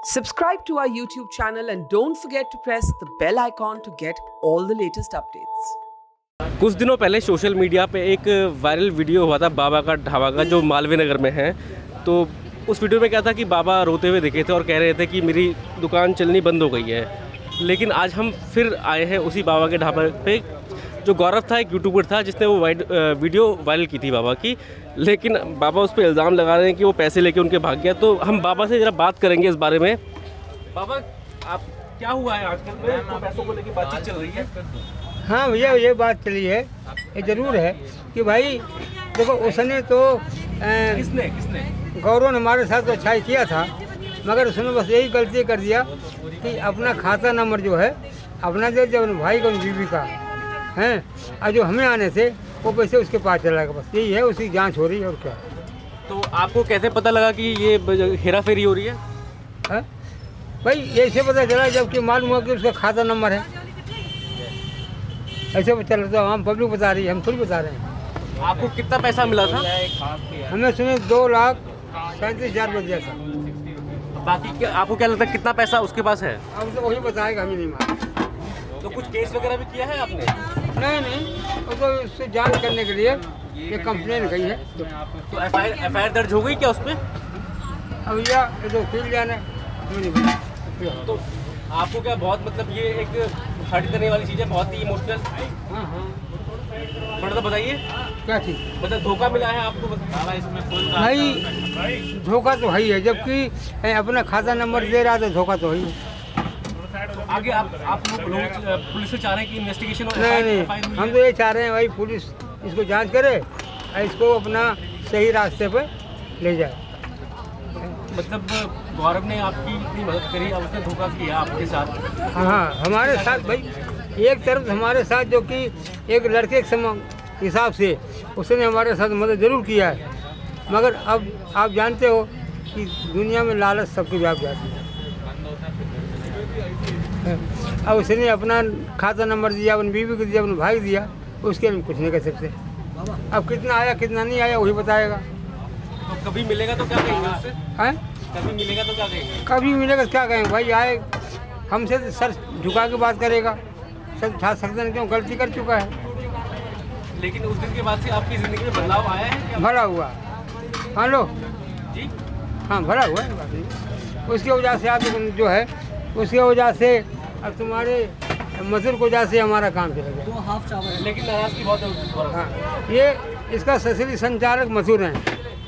Subscribe to our YouTube channel and don't forget to press the bell icon to get all the latest updates. कुछ दिनों पहले social media पे एक viral video हुआ था बाबा का ढाबा का, जो मालवीय नगर में है। तो उस वीडियो में क्या था कि बाबा रोते हुए दिखे थे और कह रहे थे कि मेरी दुकान चलनी बंद हो गई है। लेकिन आज हम फिर आए हैं उसी बाबा के ढाबे पे। जो गौरव था एक यूट्यूबर था जिसने वो वीडियो वायरल की थी बाबा की, लेकिन बाबा उस पर इल्ज़ाम लगा रहे हैं कि वो पैसे लेके उनके भाग गया। तो हम बाबा से ज़रा बात करेंगे इस बारे में। बाबा, आप क्या हुआ है आजकल में, तो पैसों को लेकर बातचीत चल रही है? हाँ भैया, ये बात चली है, ये ज़रूर है कि भाई देखो उसने तो किसने गौरव ने हमारे साथ तो अच्छाई किया था, मगर उसने बस यही गलती कर दिया कि अपना खाता नंबर जो है अपना दे दिया अपने भाई का, बीवी का हैं, और जो हमें आने थे वो पैसे उसके पास चला गया। बस यही है, उसकी जांच हो रही है और क्या। तो आपको कैसे पता लगा कि ये हेरा फेरी हो रही है? है भाई, ऐसे पता चला जबकि मालूम हुआ कि उसका खाता नंबर है। ऐसे पता चला, तो हम पब्लिक बता रही है, हम थोड़ी बता रहे हैं। आपको कितना पैसा मिला था? हमें सुने 2,37,000 रुपये दिया था। बाकी आपको क्या लगता है कितना पैसा उसके पास है? अब तो वही बताएगा, हमें नहीं मालूम। तो कुछ केस वगैरह भी किया है आपने? नहीं, वो तो उससे जांच करने के लिए ये कंप्लेन गई है। तो एफआईआर दर्ज हो गई क्या उस पर? अब ये तो फील्ड जाना है। तो आपको क्या बहुत, मतलब ये एक हर्ट करने वाली चीज़ है, बहुत ही इमोशनल। हाँ, थोड़ा सा बताइए क्या चीज़? मतलब धोखा मिला है आपको? नहीं, धोखा तो है ही है, जबकि अपना खाता नंबर दे रहा तो धोखा तो है ही है। आगे आप लोग पुलिस से चाह रहे हैं कि इन्वेस्टिगेशन हो? नहीं, हम तो ये चाह रहे हैं भाई पुलिस इसको जांच करे और इसको अपना सही रास्ते पर ले जाए। मतलब गौरव ने आपकी इतनी मदद करी, अब उसने धोखा किया आपके साथ? हाँ, हमारे साथ भाई एक तरफ हमारे साथ जो कि एक लड़के के हिसाब से उसने हमारे साथ मदद ज़रूर किया है, मगर अब आप जानते हो कि दुनिया में लालच सबके व्याप जाती है। अब उसने अपना खाता नंबर दिया, अपनी बीवी को दिया, अपने भाई दिया, उसके लिए कुछ नहीं कर सकते। अब कितना आया कितना नहीं आया वही बताएगा। तो कभी मिलेगा तो क्या कहेंगे उससे? हैं? कभी मिलेगा तो क्या कहेंगे? कभी मिलेगा तो क्या कहेंगे भाई, आए हमसे तो सर झुका के बात करेगा, सर उठा सकते हैं, क्यों गलती कर चुका है। लेकिन उस दिन के बाद से आपकी ज़िंदगी में बदलाव आया है क्या? भरा हुआ। हाँ लो जी, हाँ, भरा हुआ है बात नहीं। उसकी वजह से आप जो है, उसकी वजह से अब तुम्हारे मजदूर की वजह से हमारा काम चला गया। 2 हाफ चावल, लेकिन नाराज़गी बहुत है। हाँ, ये इसका असली संचालक मजदूर हैं।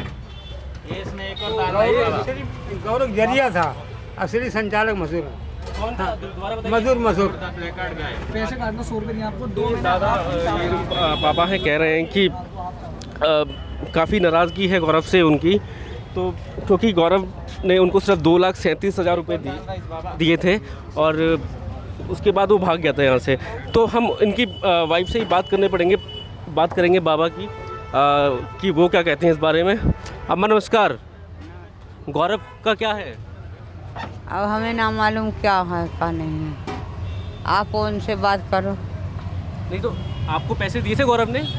गौरव जरिया था, असली संचालक मजदूर है। कौन था? दोबारा बताइए। मजदूर पैसे काटना 100 रुपये नहीं आपको, 2 दादा पापा हैं, कह रहे हैं कि काफ़ी नाराज़गी है गौरव से उनकी, तो क्योंकि गौरव ने उनको सिर्फ 2,37,000 रुपये दिए थे और उसके बाद वो भाग गया था यहाँ से। तो हम इनकी वाइफ से ही बात करेंगे बाबा की कि वो क्या कहते हैं इस बारे में। अम्मा नमस्कार, गौरव का क्या है? अब हमें ना मालूम क्या है क्या नहीं है, आप उनसे बात करो। नहीं तो आपको पैसे दिए थे गौरव ने?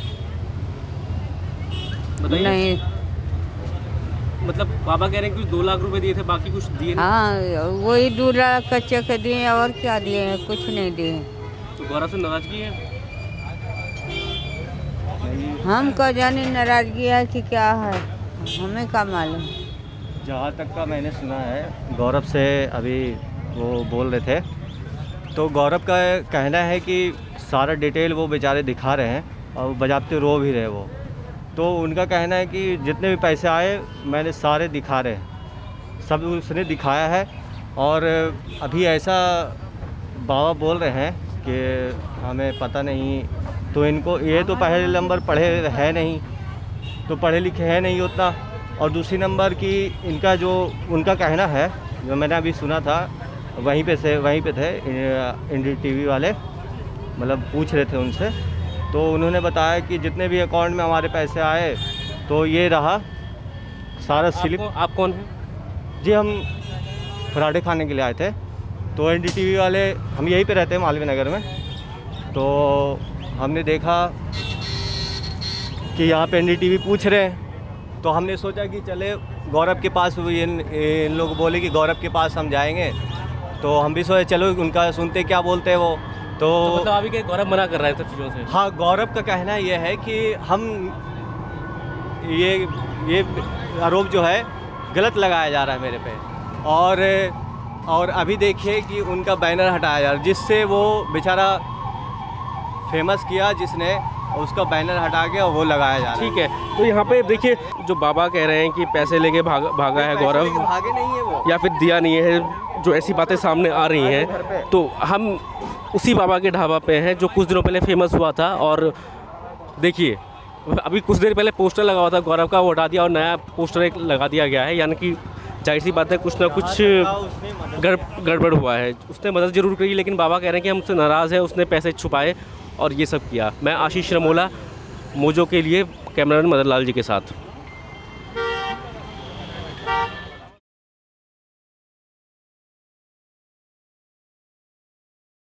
बताइए। नहीं, मतलब बाबा कह रहे हैं कि 2 लाख रुपए दिए थे, बाकी कुछ दिए नहीं? हाँ वही 2 लाख का चेक दिए और क्या दिए हैं, कुछ नहीं दिए। तो गौरव से नाराजगी है? हमको जानी नाराजगी है कि क्या है, हमें क्या मालूम। जहाँ तक का मैंने सुना है गौरव से, अभी वो बोल रहे थे, तो गौरव का कहना है कि सारा डिटेल वो बेचारे दिखा रहे हैं और बजाते रो भी रहे वो। तो उनका कहना है कि जितने भी पैसे आए मैंने सारे दिखा रहे हैं, सब उसने दिखाया है। और अभी ऐसा बाबा बोल रहे हैं कि हमें पता नहीं, तो इनको ये तो पहले नंबर पढ़े है नहीं, तो पढ़े लिखे हैं नहीं उतना, और दूसरी नंबर की इनका जो उनका कहना है, जो मैंने अभी सुना था, वहीं पे थे NDTV वाले, मतलब पूछ रहे थे उनसे, तो उन्होंने बताया कि जितने भी अकाउंट में हमारे पैसे आए तो ये रहा सारा स्लिप। आप कौन हैं? जी, हम पराठे खाने के लिए आए थे, तो NDTV वाले, हम यहीं पे रहते हैं मालवीय नगर में, तो हमने देखा कि यहाँ पे NDTV पूछ रहे हैं, तो हमने सोचा कि चले गौरव के पास इन लोग बोले कि गौरव के पास हम जाएंगे, तो हम भी सोचे चलो उनका सुनते क्या बोलते हैं वो। तो मतलब अभी के गौरव मना कर रहा है सब चीज़ों से। हाँ, गौरव का कहना यह है कि हम ये आरोप जो है गलत लगाया जा रहा है मेरे पे, और अभी देखिए कि उनका बैनर हटाया जा रहा है, जिससे वो बेचारा फेमस किया जिसने, उसका बैनर हटा के और वो लगाया जा रहा है। ठीक है, तो यहाँ पे देखिए जो बाबा कह रहे हैं कि पैसे लेके भागा है गौरव, भागे नहीं है वो, या फिर दिया नहीं है, जो ऐसी बातें सामने आ रही हैं, तो हम उसी बाबा के ढाबा पे हैं जो कुछ दिनों पहले फेमस हुआ था। और देखिए अभी कुछ देर पहले पोस्टर लगा हुआ था गौरव का, वो हटा दिया और नया पोस्टर एक लगा दिया गया है, यानी कि जाहिर सी बात है कुछ ना कुछ गड़बड़ हुआ है। उसने मदद ज़रूर करी, लेकिन बाबा कह रहे हैं कि हम उससे नाराज़ हैं, उसने पैसे छुपाए और ये सब किया। मैं आशीष रमोला, मोजो के लिए, कैमरामैन मदन लाल जी के साथ।